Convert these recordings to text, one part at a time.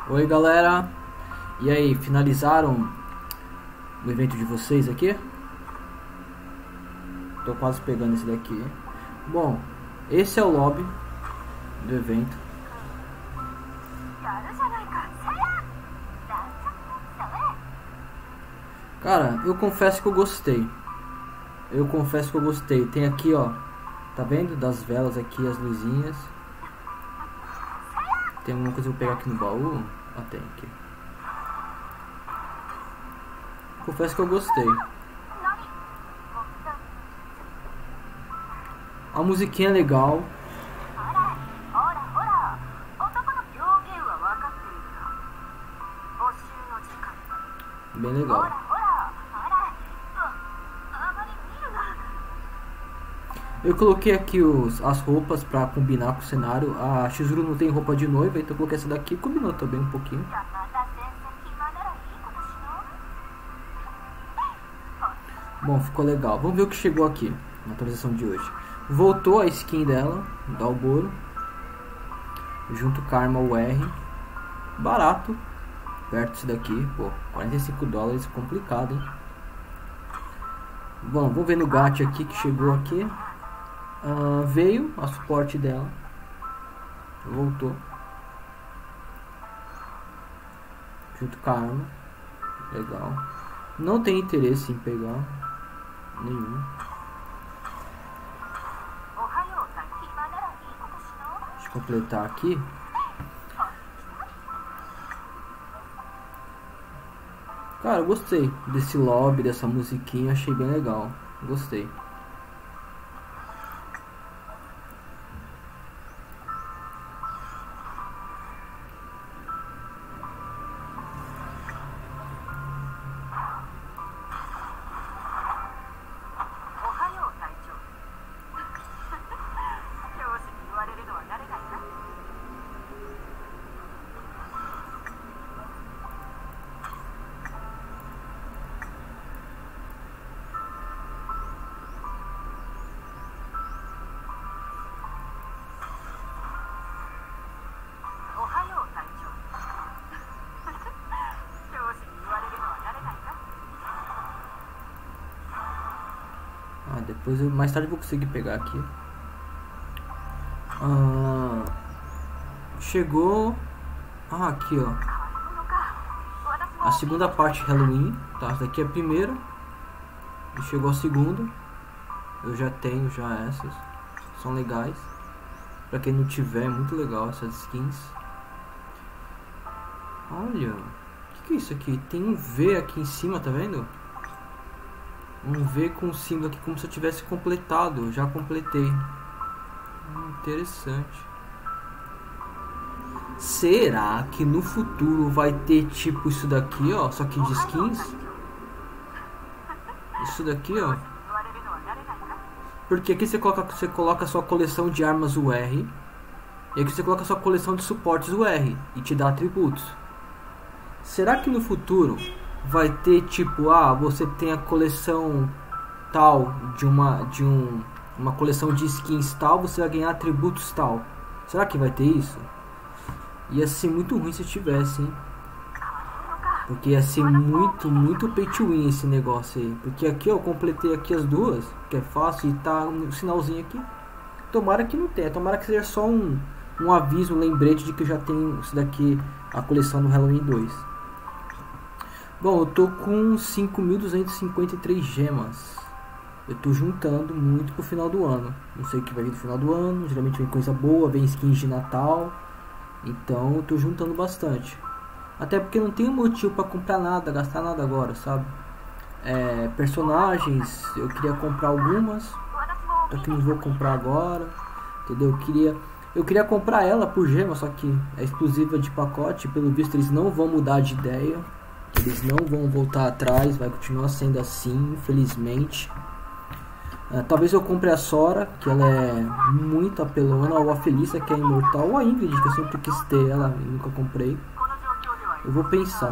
Oi galera, e aí, finalizaram o evento de vocês aqui? Tô quase pegando esse daqui. Bom, esse é o lobby do evento. Cara, eu confesso que eu gostei. Tem aqui, ó, tá vendo? Das velas aqui, as luzinhas. Tem alguma coisa que eu vou pegar aqui no baú? Ah, tem aqui. Confesso que eu gostei. A musiquinha é legal. Bem legal. Eu coloquei aqui as roupas pra combinar com o cenário. A Chizuru não tem roupa de noiva, então eu coloquei essa daqui. Combinou também um pouquinho. Bom, ficou legal. Vamos ver o que chegou aqui na atualização de hoje. Voltou a skin dela, da Alboro, junto com a arma UR. Barato. Perto disso daqui, pô, 45 dólares, complicado, hein? Bom, vamos ver no gacha aqui que chegou aqui. Veio a suporte dela. Voltou. Junto com a arma. Legal. Não tem interesse em pegar nenhum. Deixa eu completar aqui. Cara, eu gostei desse lobby, dessa musiquinha, achei bem legal. Gostei. Depois mais tarde eu vou conseguir pegar aqui. Chegou. Aqui ó. A segunda parte Halloween. Tá, essa daqui é a primeira. E chegou a segunda. Eu já tenho já essas. São legais. Pra quem não tiver, é muito legal essas skins. Olha. O que é isso aqui? Tem um V aqui em cima, tá vendo? Um V com o símbolo aqui como se eu tivesse completado. Eu já completei. Interessante. Será que no futuro vai ter tipo isso daqui, ó? Só que de skins? Isso daqui, ó. Porque aqui você coloca a sua coleção de armas UR. E aqui você coloca a sua coleção de suportes UR. E te dá atributos. Será que no futuro vai ter tipo, você tem a coleção tal de uma coleção de skins tal, você vai ganhar atributos tal. Será que vai ter isso? Ia ser muito ruim se tivesse, hein? Porque ia ser muito pay to win esse negócio aí. Porque aqui eu completei aqui as duas, que é fácil, e tá um sinalzinho aqui. Tomara que não tenha, tomara que seja só um aviso, um lembrete de que já tem isso daqui, a coleção do Halloween 2. Bom, eu tô com 5.253 gemas. Eu tô juntando muito pro final do ano. Não sei o que vai vir no final do ano. Geralmente vem coisa boa, vem skins de Natal. Então eu tô juntando bastante. Até porque não tem motivo pra comprar nada, gastar nada agora, sabe? Personagens, eu queria comprar algumas. Só que não vou comprar agora. Entendeu? Eu queria comprar ela por gema, só que é exclusiva de pacote. Pelo visto eles não vão mudar de ideia. Eles não vão voltar atrás, vai continuar sendo assim, infelizmente. Talvez eu compre a Sora, que ela é muito apelona, ou a Felícia, que é imortal, ou a Ingrid, que eu sempre quis ter ela e nunca comprei. Eu vou pensar.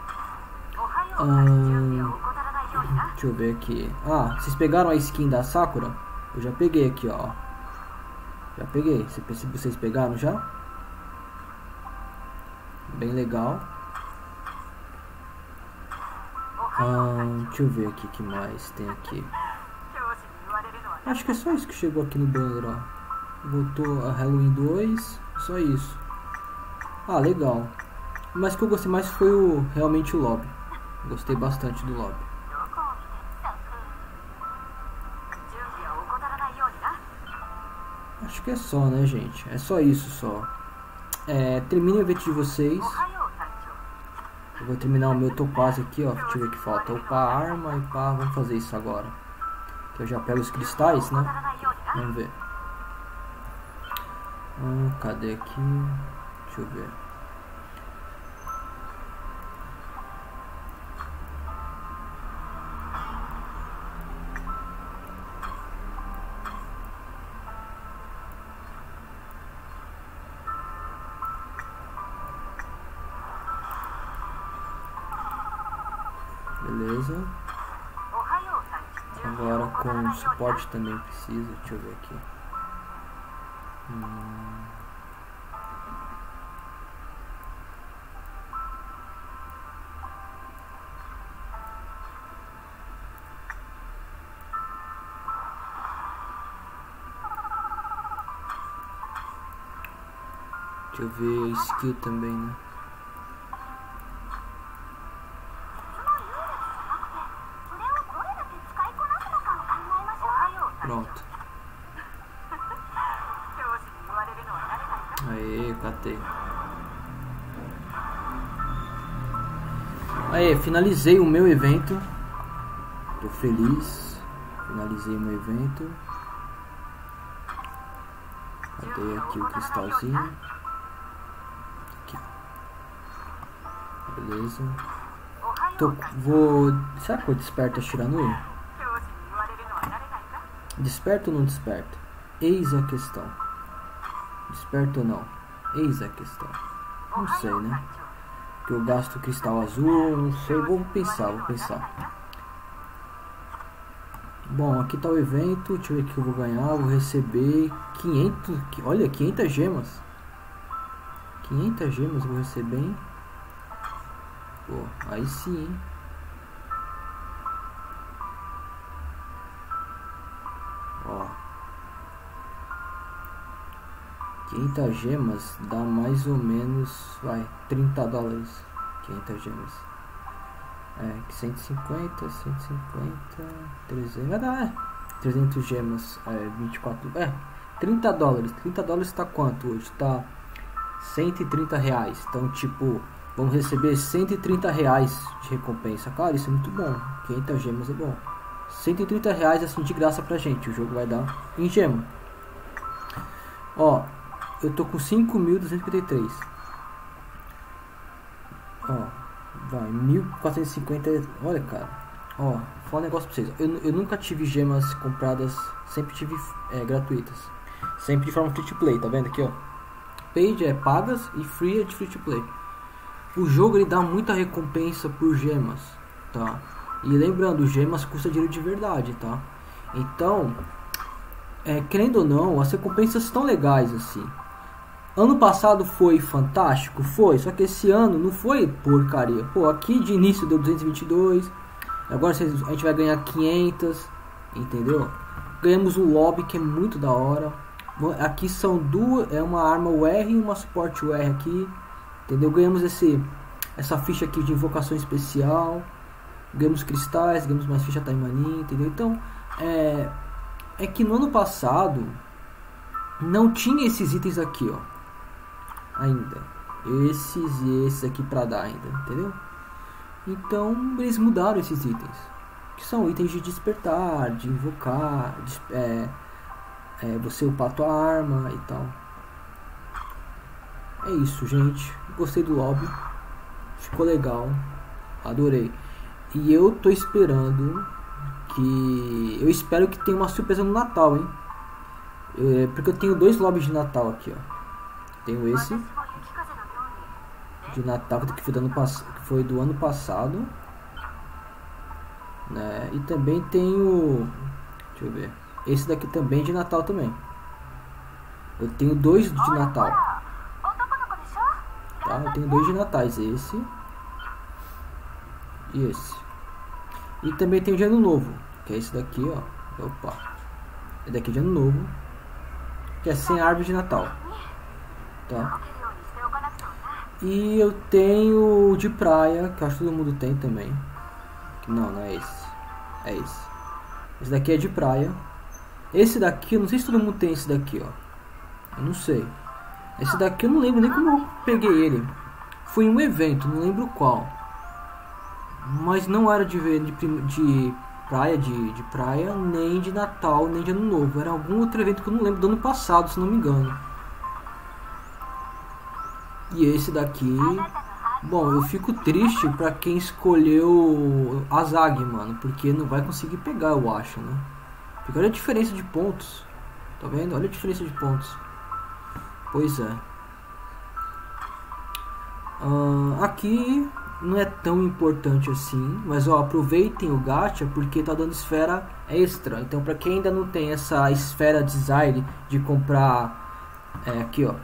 Deixa eu ver aqui. Vocês pegaram a skin da Sakura? Eu já peguei aqui, ó. Já peguei. Vocês pegaram já? bem legal. Deixa eu ver aqui o que mais tem aqui. Acho que é só isso que chegou aqui no banner, ó. Voltou a Halloween 2, só isso. Ah, legal. Mas o que eu gostei mais foi realmente o lobby. Gostei bastante do lobby. Acho que é só, né, gente? É só isso, só. Termina o evento de vocês. Eu vou terminar o meu topázio aqui, ó. Deixa eu ver o que falta. Upar a arma e pá, vamos fazer isso agora. Que eu já pego os cristais, né? Vamos ver. Cadê aqui? Deixa eu ver. Beleza. Agora com suporte também precisa. Deixa eu ver aqui. Deixa eu ver skill também, né? Pronto. Aê, catei. Aê, finalizei o meu evento. Tô feliz. Finalizei o meu evento. Cadê aqui o cristalzinho? Aqui. Beleza. Será que eu desperto a Shiranui? Desperto ou não desperto? Eis a questão. Desperto ou não? Eis a questão. Não sei, né? Que eu gasto cristal azul, não sei. Vou pensar. Bom, aqui tá o evento. Deixa eu ver o que eu vou ganhar. Vou receber 500. Olha, 500 gemas. 500 gemas eu vou receber, hein? Pô, aí sim, hein? Ó, 500 gemas dá mais ou menos, vai, 30 dólares. 500 gemas. 150, 300, vai dar, 300 gemas, 24, 30 dólares. 30 dólares tá quanto hoje? Tá 130 reais. Então, tipo, vamos receber 130 reais de recompensa. Cara, isso é muito bom. 500 gemas é bom. 130 reais assim de graça pra gente. O jogo vai dar em gema. Ó, eu tô com 5.253. Ó, vai, 1.450. Olha, cara. Ó, vou falar um negócio pra vocês. Eu nunca tive gemas compradas. Sempre tive gratuitas. Sempre de forma free to play, tá vendo aqui, ó? Paid é pagas e free é de free to play. O jogo ele dá muita recompensa por gemas, tá? E lembrando, gemas custa dinheiro de verdade, tá? Então, querendo ou não, as recompensas estão legais assim. Ano passado foi fantástico, foi, só que esse ano não foi porcaria. Pô, aqui de início deu 222, agora a gente vai ganhar 500, entendeu? Ganhamos o lobby que é muito da hora. Aqui são duas, uma arma UR e uma suporte UR aqui, entendeu? Ganhamos essa ficha aqui de invocação especial. Ganhamos cristais, ganhamos mais ficha Taimani, entendeu? Então, é que no ano passado não tinha esses itens aqui, ó. Ainda. Esses e esses aqui pra dar ainda, entendeu? Então, eles mudaram esses itens. Que são itens de despertar, de invocar, você upar tua arma e tal. É isso, gente. Gostei do lobby. Ficou legal. Adorei. E eu tô esperando que... Eu espero que tenha uma surpresa no Natal, hein? Porque eu tenho 2 lobbies de Natal aqui, ó. Tenho esse de Natal que foi do ano passado, né? E também tenho... Deixa eu ver. Esse daqui também de Natal também. Eu tenho 2 de Natal. tá? Eu tenho 2 de natais, esse e esse. E também tem o de ano novo, que é esse daqui, ó. Opa. Esse daqui é de ano novo, que é sem árvore de Natal, tá? E eu tenho de praia, que eu acho que todo mundo tem também. Não, não é esse. É esse. Esse daqui é de praia. Esse daqui, eu não sei se todo mundo tem esse daqui, ó. Eu não sei. Esse daqui eu não lembro nem como eu peguei ele. Foi em um evento, não lembro qual. Mas não era de praia, nem de Natal, nem de Ano Novo. Era algum outro evento que eu não lembro, do ano passado, se não me engano. E esse daqui... Bom, eu fico triste pra quem escolheu a Zag, mano. Porque não vai conseguir pegar, eu acho, né? Porque olha a diferença de pontos. Tá vendo? Olha a diferença de pontos. Pois é. Aqui não é tão importante assim. Mas ó, aproveitem o gacha porque tá dando esfera extra. Então pra quem ainda não tem essa esfera design de comprar... aqui ó.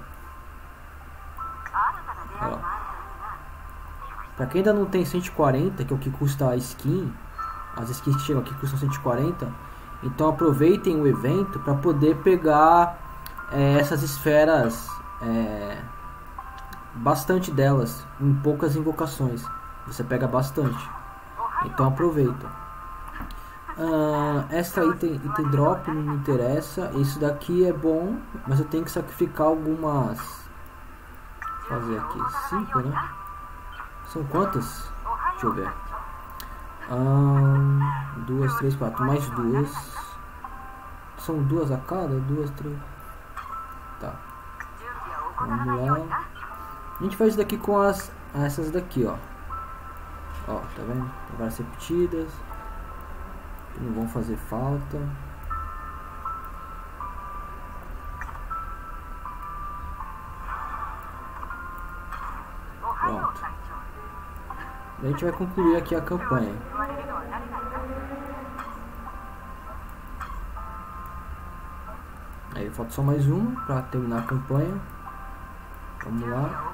Pra quem ainda não tem 140, que é o que custa a skin, as skins que chegam aqui custam 140, então aproveitem o evento para poder pegar essas esferas, bastante delas, em poucas invocações, você pega bastante, então aproveita. Essa item drop não me interessa, isso daqui é bom, mas eu tenho que sacrificar algumas, fazer aqui 5, né? São quantas? Deixa eu ver. 2, 3, 4. Mais 2. São 2 a cada? 2, 3. Tá. Vamos lá. A gente faz isso daqui com essas daqui, ó. Ó, tá vendo? Tem várias repetidas. Que não vão fazer falta. Pronto. A gente vai concluir aqui a campanha. Aí falta só mais uma para terminar a campanha. Vamos lá.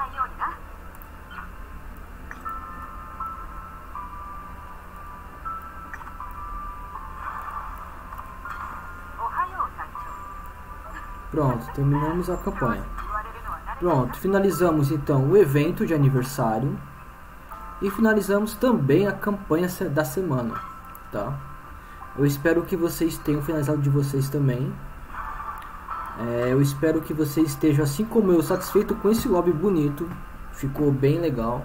Pronto, terminamos a campanha. Pronto, finalizamos então o evento de aniversário. E finalizamos também a campanha da semana, tá? Eu espero que vocês tenham finalizado de vocês também. Eu espero que vocês estejam, assim como eu, satisfeito com esse lobby bonito. Ficou bem legal.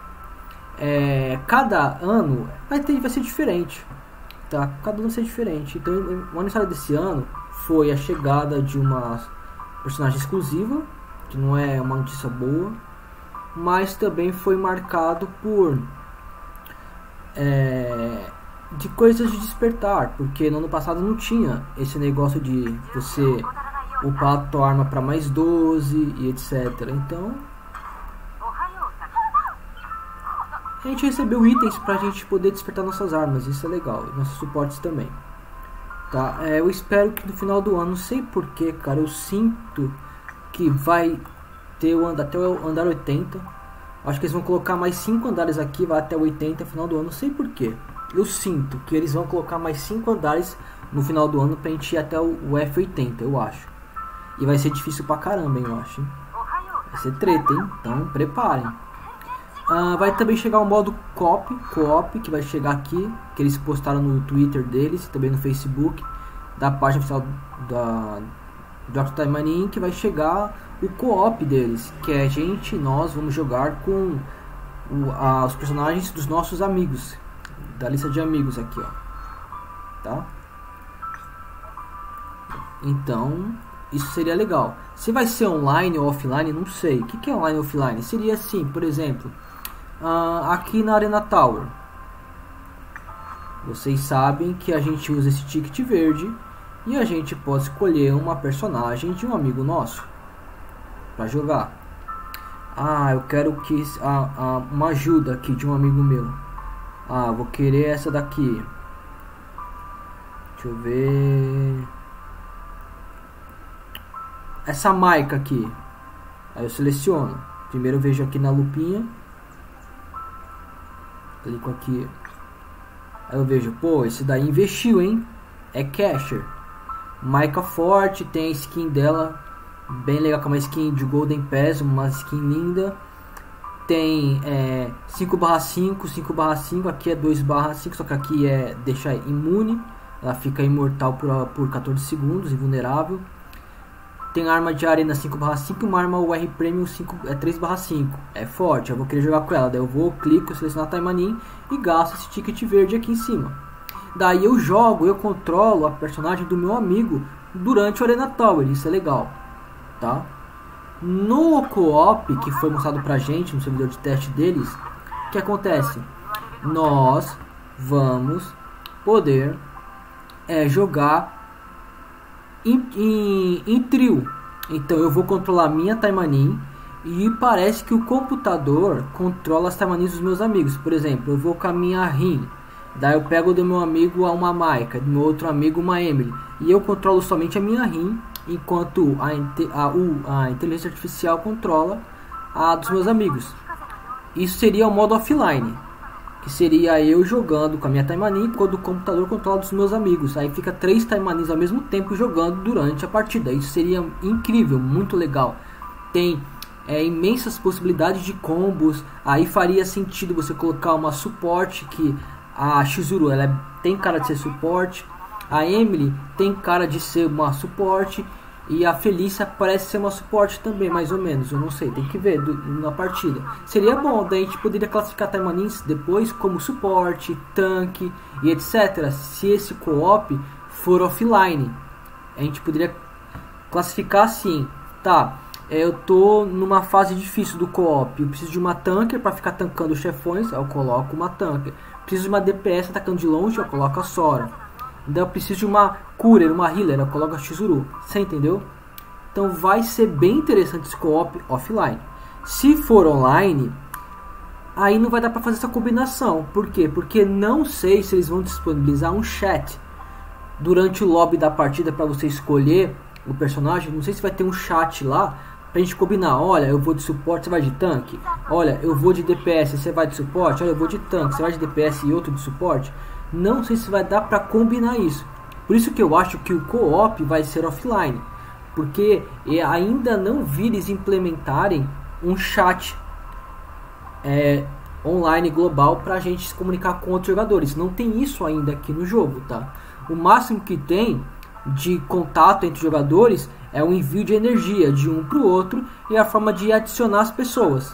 Cada ano vai ser diferente, tá? Cada ano vai ser diferente. Então, o aniversário desse ano foi a chegada de uma personagem exclusiva, que não é uma notícia boa. Mas também foi marcado por de coisas de despertar, porque no ano passado não tinha esse negócio de você upar a tua arma para mais 12 e etc. Então a gente recebeu itens pra gente poder despertar nossas armas, isso é legal, e nossos suportes também, tá? Eu espero que no final do ano, não sei porquê, cara, eu sinto que vai ter até o andar 80. Acho que eles vão colocar mais 5 andares aqui, vai até o 80 no final do ano, não sei porquê. Eu sinto que eles vão colocar mais 5 andares no final do ano pra gente ir até o F80, eu acho. E vai ser difícil pra caramba, hein, eu acho. Vai ser treta, hein? Então preparem. Vai também chegar o modo co-op, que vai chegar aqui, que eles postaram no Twitter deles, também no Facebook, da página oficial do Octotime Mania, que vai chegar o co-op deles, que é nós vamos jogar com os personagens dos nossos amigos, da lista de amigos aqui, ó, tá? Então, isso seria legal. Se vai ser online ou offline, não sei. O que é online ou offline? Seria assim, por exemplo, aqui na Arena Tower, vocês sabem que a gente usa esse ticket verde e a gente pode escolher uma personagem de um amigo nosso para jogar. Eu quero que uma ajuda aqui de um amigo meu. Vou querer essa daqui. Deixa eu ver. Essa Maika aqui. Aí eu seleciono. Primeiro eu vejo aqui na lupinha. Clico aqui. Aí eu vejo, pô, esse daí investiu, hein? É Casher. Micah Forte, tem a skin dela. Bem legal, com uma skin de Golden Pass, uma skin linda. Tem 5/5, 5/5, aqui é 2/5, só que aqui é deixar imune. Ela fica imortal por 14 segundos, invulnerável. Tem arma de arena 5/5 e uma arma UR Premium 3/5. É forte, eu vou querer jogar com ela. Daí eu vou, clico, selecionar a Taimanin e gasto esse ticket verde aqui em cima. Daí eu jogo, eu controlo a personagem do meu amigo durante o Arena Tower, isso é legal, tá? No co-op que foi mostrado pra gente no servidor de teste deles, o que acontece? Nós vamos poder jogar em trio. Então eu vou controlar minha Taimanin e parece que o computador controla as Taimanins dos meus amigos. Por exemplo, eu vou com a minha Rin, daí eu pego do meu amigo uma Maika, do meu outro amigo uma Emily, e eu controlo somente a minha Rin, enquanto a inteligência artificial controla a dos meus amigos. Isso seria o modo offline, que seria eu jogando com a minha Taimanin quando o computador controla dos meus amigos. Aí fica 3 Taimanins ao mesmo tempo jogando durante a partida. Isso seria incrível, muito legal. Tem imensas possibilidades de combos. Aí faria sentido você colocar uma suporte, que a Chizuru ela tem cara de ser suporte, a Emily tem cara de ser uma suporte, e a Felícia parece ser uma suporte também, mais ou menos. Eu não sei, tem que ver na partida. Seria bom, daí a gente poderia classificar Taimanins depois como suporte, tanque e etc. Se esse co-op for offline, a gente poderia classificar assim. Tá, eu tô numa fase difícil do co-op, eu preciso de uma tanker para ficar tancando os chefões, eu coloco uma tanker. Preciso de uma DPS atacando de longe, eu coloco a Sora. Daí eu preciso de uma curer, uma healer, eu coloco a Chizuru. Você entendeu? Então vai ser bem interessante esse co-op offline. Se for online, aí não vai dar para fazer essa combinação. Por quê? Porque não sei se eles vão disponibilizar um chat durante o lobby da partida para você escolher o personagem. Não sei se vai ter um chat lá pra gente combinar. Olha, eu vou de suporte, você vai de tanque. Olha, eu vou de DPS, você vai de suporte. Olha, eu vou de tanque, você vai de DPS e outro de suporte. Não sei se vai dar para combinar isso. Por isso que eu acho que o co-op vai ser offline, porque ainda não vi eles implementarem um chat online global para a gente se comunicar com outros jogadores. Não tem isso ainda aqui no jogo, tá? O máximo que tem de contato entre jogadores é o envio de energia de um para o outro e a forma de adicionar as pessoas.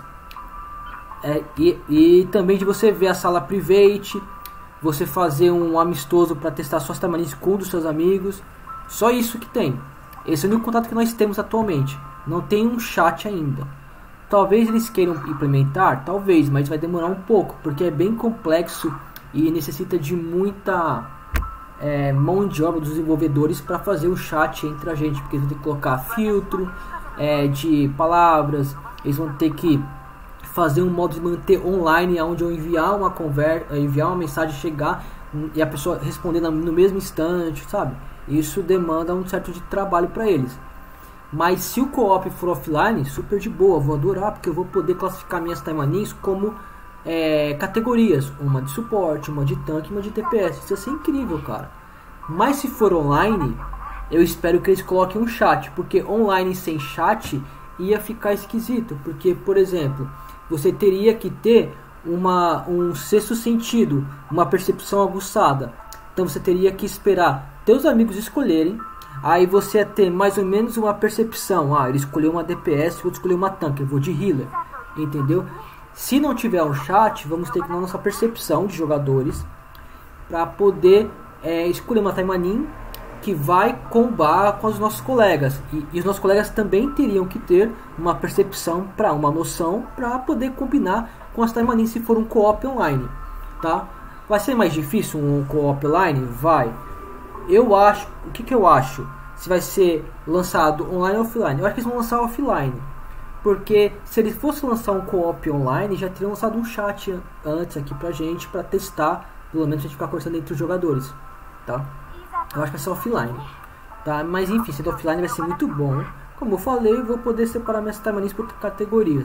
E também de você ver a sala private, você fazer um amistoso para testar suas Taimanins com um dos seus amigos. Só isso que tem. Esse é o único contato que nós temos atualmente. Não tem um chat ainda. Talvez eles queiram implementar, talvez, mas vai demorar um pouco, porque é bem complexo e necessita de muita mão de obra dos desenvolvedores para fazer o chat entre a gente, porque eles vão ter que colocar filtro de palavras, eles vão ter que fazer um modo de manter online, onde eu enviar uma mensagem, chegar e a pessoa responder no mesmo instante, sabe? Isso demanda um certo de trabalho para eles. Mas se o co-op for offline, super de boa, vou adorar, porque eu vou poder classificar minhas Taimanins como categorias, uma de suporte, uma de tanque e uma de DPS. Isso ia ser incrível, cara. Mas se for online, eu espero que eles coloquem um chat, porque online sem chat ia ficar esquisito, porque, por exemplo, você teria que ter um sexto sentido, uma percepção aguçada. Então você teria que esperar teus amigos escolherem, aí você ia ter mais ou menos uma percepção. Ele escolheu uma DPS, o outro escolheu uma tanque, eu vou de healer, entendeu? Se não tiver um chat, vamos ter que dar nossa percepção de jogadores para poder escolher uma Taimanin que vai combar com os nossos colegas, e os nossos colegas também teriam que ter uma percepção, uma noção, para poder combinar com as Taimanins se for um co-op online, tá? Vai ser mais difícil um co-op online? Vai. Eu acho, o que eu acho? Se vai ser lançado online ou offline? Eu acho que eles vão lançar offline, porque se eles fossem lançar um co-op online, já teriam lançado um chat antes aqui pra gente, pra testar, pelo menos a gente ficar conversando entre os jogadores, tá? Eu acho que vai ser offline, tá? Mas enfim, sendo offline vai ser muito bom. Como eu falei, eu vou poder separar minhas Taimanins por categorias.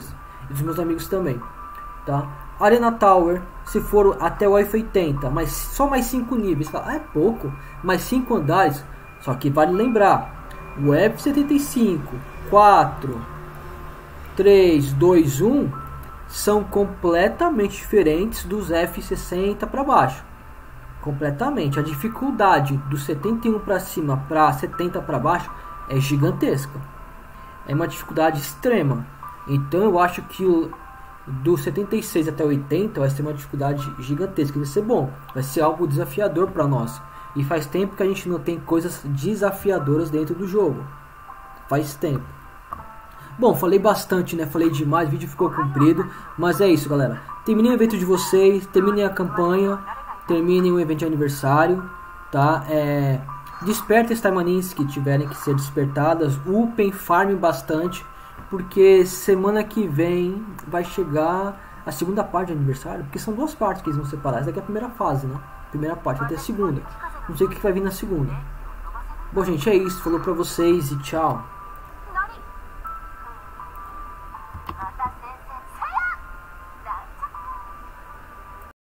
e dos meus amigos também, tá? Arena Tower, se for até o F80, mas só mais 5 níveis, é pouco, mais 5 andares. Só que vale lembrar, o F75, 4, 3, 2, 1 são completamente diferentes dos F60 para baixo. Completamente. A dificuldade do 71 para cima para 70 para baixo é gigantesca. É uma dificuldade extrema. Então eu acho que do 76 até 80 vai ser uma dificuldade gigantesca. Vai ser bom. Vai ser algo desafiador para nós. E faz tempo que a gente não tem coisas desafiadoras dentro do jogo. Faz tempo. Bom, falei bastante, né? Falei demais, o vídeo ficou comprido. Mas é isso, galera. Terminei o evento de vocês, terminem a campanha, terminem o evento de aniversário, tá? Despertem as Taimanins que tiverem que ser despertadas. Upem, farmem bastante, porque semana que vem vai chegar a segunda parte de aniversário. Porque são 2 partes que eles vão separar. Essa daqui é a primeira fase, né? Primeira parte, vai ter a segunda. Não sei o que vai vir na segunda. Bom, gente, é isso. Falou pra vocês e tchau.